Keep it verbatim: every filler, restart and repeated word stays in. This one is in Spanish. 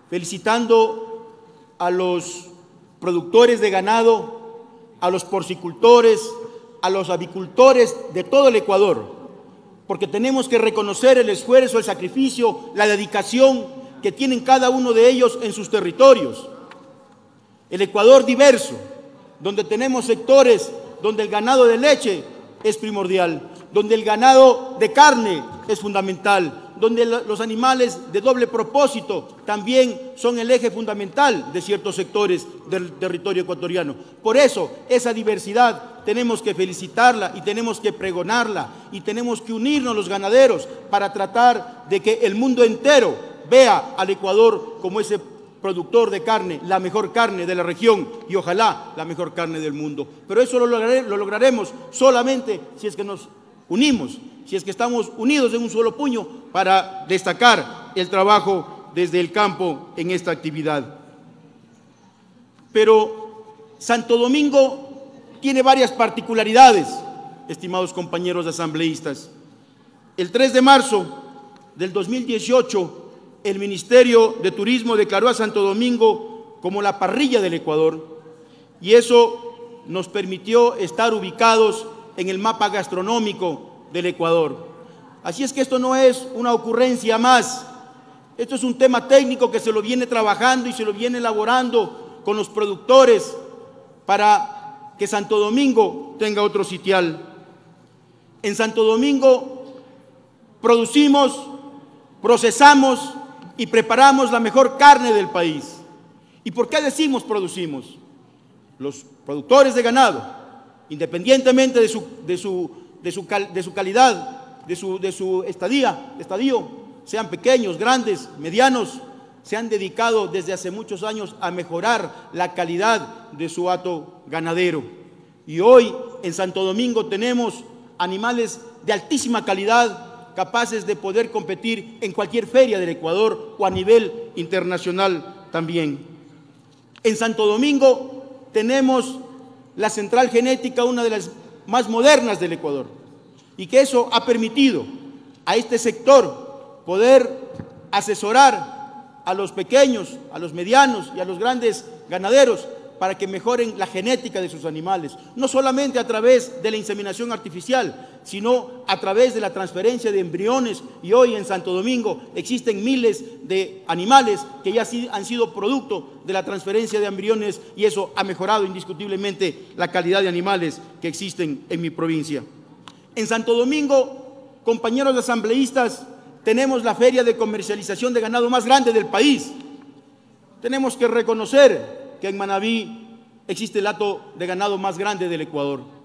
felicitando a los productores de ganado, a los porcicultores, a los avicultores de todo el Ecuador, porque tenemos que reconocer el esfuerzo, el sacrificio, la dedicación que tienen cada uno de ellos en sus territorios. El Ecuador diverso, donde tenemos sectores donde el ganado de leche es primordial, donde el ganado de carne es fundamental, donde los animales de doble propósito también son el eje fundamental de ciertos sectores del territorio ecuatoriano. Por eso, esa diversidad tenemos que felicitarla y tenemos que pregonarla y tenemos que unirnos los ganaderos para tratar de que el mundo entero vea al Ecuador como ese productor de carne, la mejor carne de la región y ojalá la mejor carne del mundo. Pero eso lo, lograre, lo lograremos solamente si es que nos unimos, si es que estamos unidos en un solo puño para destacar el trabajo desde el campo en esta actividad. Pero Santo Domingo tiene varias particularidades, estimados compañeros asambleístas. El tres de marzo del dos mil dieciocho, el Ministerio de Turismo declaró a Santo Domingo como la parrilla del Ecuador y eso nos permitió estar ubicados en el mapa gastronómico del Ecuador. Así es que esto no es una ocurrencia más, esto es un tema técnico que se lo viene trabajando y se lo viene elaborando con los productores para que Santo Domingo tenga otro sitial. En Santo Domingo producimos, procesamos y preparamos la mejor carne del país. ¿Y por qué decimos producimos? Los productores de ganado, independientemente de su, de su, de su, cal, de su calidad, de su, de su estadía, estadio, sean pequeños, grandes, medianos, se han dedicado desde hace muchos años a mejorar la calidad de su hato ganadero. Y hoy en Santo Domingo tenemos animales de altísima calidad, capaces de poder competir en cualquier feria del Ecuador o a nivel internacional también. En Santo Domingo tenemos la central genética, una de las más modernas del Ecuador, y que eso ha permitido a este sector poder asesorar a los pequeños, a los medianos y a los grandes ganaderos para que mejoren la genética de sus animales, no solamente a través de la inseminación artificial, sino a través de la transferencia de embriones. Y hoy en Santo Domingo existen miles de animales que ya han sido producto de la transferencia de embriones y eso ha mejorado indiscutiblemente la calidad de animales que existen en mi provincia. En Santo Domingo, compañeros asambleístas, tenemos la feria de comercialización de ganado más grande del país. Tenemos que reconocer que en Manabí existe el hato de ganado más grande del Ecuador.